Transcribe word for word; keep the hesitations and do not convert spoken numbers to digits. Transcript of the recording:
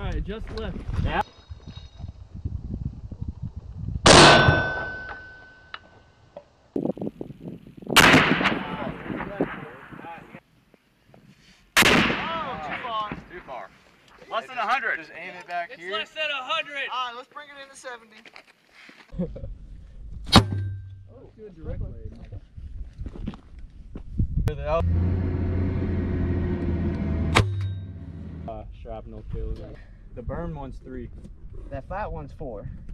Alright, just left. Yeah. Too far. Less than a hundred. Just aim it back It's here. less than a hundred. Alright, let's bring it into seventy. Oh, good direct blade. Uh, shrapnel kills. The burn one's three. That fat one's four.